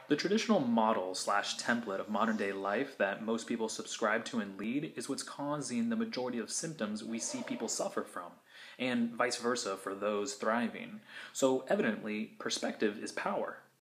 The traditional model slash template of modern day life that most people subscribe to and lead is what's causing the majority of symptoms we see people suffer from, and vice versa for those thriving. So, evidently, perspective is power.